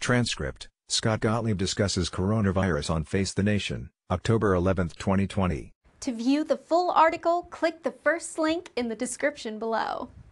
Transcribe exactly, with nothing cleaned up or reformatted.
Transcript, Scott Gottlieb discusses coronavirus on Face the Nation, October eleventh twenty twenty. To view the full article, click the first link in the description below.